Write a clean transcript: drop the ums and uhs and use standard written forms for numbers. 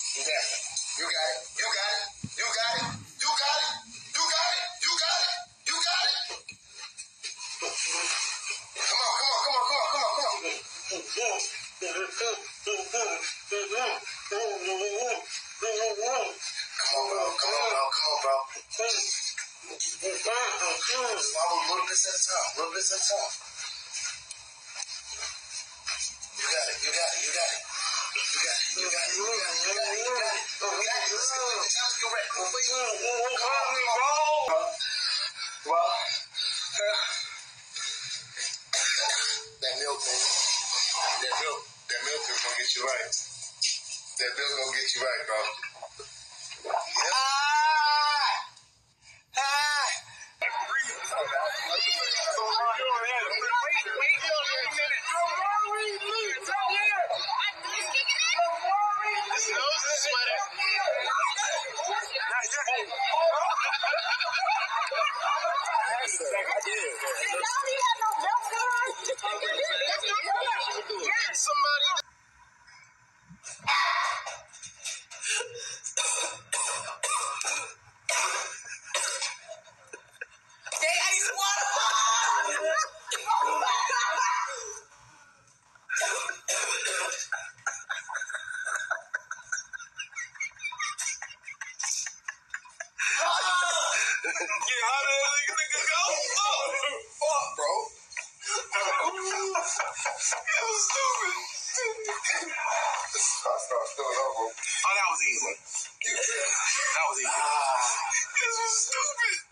You got it. You got it. You got it. You got it. You got it. You got it. You got it. You got it. Come on, come on, come on, come on, come on, come on. Come on, bro. Come on, bro. Come on, bro. Swallow a little bit at a time. A little bit at a time. You got it. You got it. You got it. You got it. You got it. You got it. You got it. You got it. You got it. Let's go. Challenge correct. Come on, bro. Well, that milk, man. That milk is gonna get you right. That milk gonna get you right, bro. Yep. Somebody. They ice water. Yeah, how did that nigga go? Fuck, bro. It was stupid. Start over. Oh, that was easy. That was easy. This was stupid.